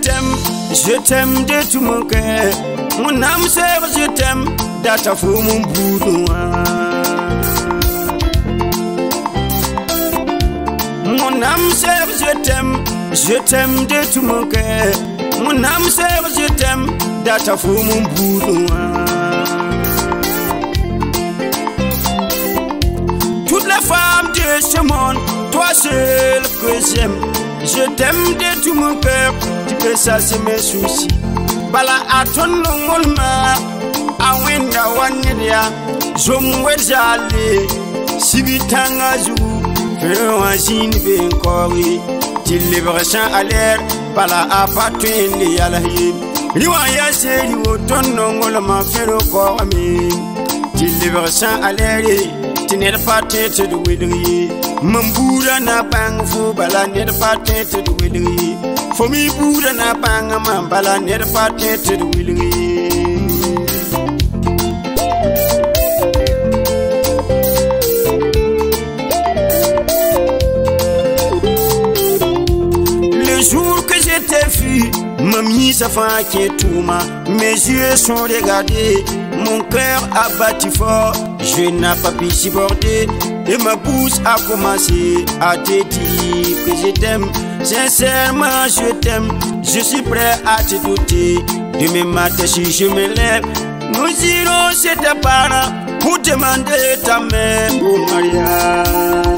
de tout mon cœur. Mon âme sœur, je t'aime, data fou mon boudoir. Mon âme sœur, je t'aime de tout mon cœur. Mon âme sœur, je t'aime, data fou mon boudoir. Toutes les femmes de ce monde, toi seul que j'aime. Je t'aime de tout mon cœur, tu peux ça c'est mes soucis. Bala aton longolma, awenda wanyedia, jomwejale, sibitanga jou, pero azin benkori, tilibration à l'air, bala apatwende yalahi. Riwaya se riwoton longolma fero korami, tilibration à l'air, tinel patet de wedri. Mambura na bang fu bala ned patet de wedri. For me, Buddha na banga mambala near the party to the willing. Le jour que je t'ai vu, mamie ça fait tout ma. Mes yeux sont regardés, mon cœur a battu fort. Je n'ai pas pu supporter et ma bouche a commencé à te dire que je t'aime. Sincèrement, je t'aime, je suis prêt à te douter. Demain matin, si je me lève, nous irons chez tes parents pour demander ta main au mariage.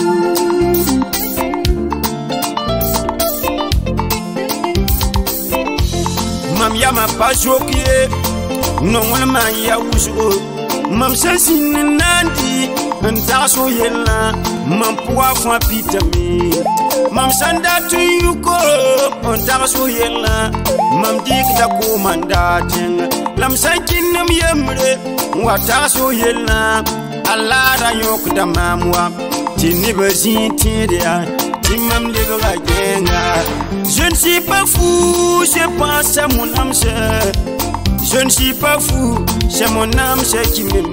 Mamia m'a pas choqué, non, on ya ousou. Mam sensin nandi, ntaso yella, mam poivre pitami. Mam sanda tu yuko, ntaso yella, mam dik da komanda jenga. Lam sankin nam yemre, wataso yella, alara yok da mamwa. Tini bezi tidia, timam de genga. Je ne suis pas fou, je pense à mon âme sœur. Je ne suis pas fou, c'est mon âme c'est qui m'aime.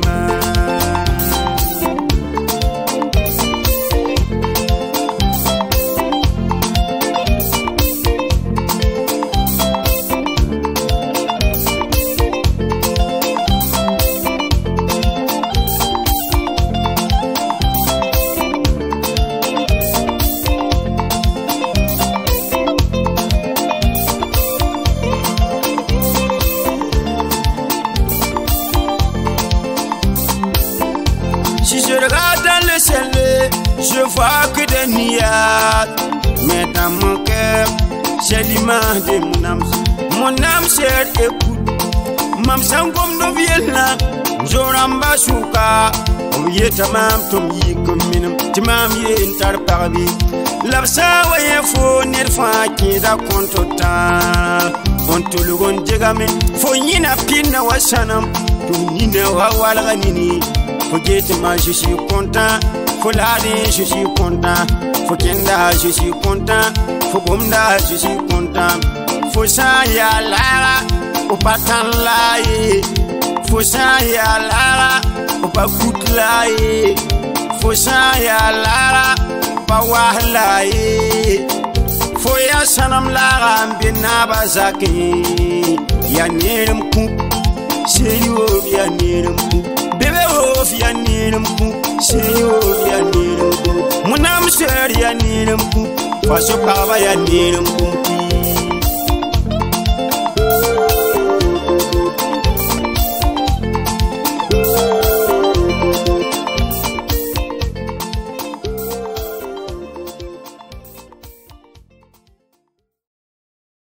Si je regarde dans le ciel, je vois que des nuages. Mais dans mon cœur, c'est l'image de mon âme. Mon âme sœur écoute. Mam sangom no viena, joramba souka. Oye tamam tom yi kominam, tamam yi intar parbi. Labsa waye fo nerfa ki da kontota. On to le gon jegame, fo yina pinna wasanam, to yina wa wala nini. Forget-moi, je suis content. Faut l'aller, je suis content. Faut kenda, je suis content. Faut bomda, je suis content. Faut ça ya la, au patan la faut ça ya la, au pas coûte la faut ça ya la, pas wahla faut ya sanam la ambina bazaki. Ya nerem ku, serio ya nerem ku. Bébé of ya nirim ku, seyo ya nirim ku. Mon âme sœur ya nirim ku, faso baba ya nirim ku.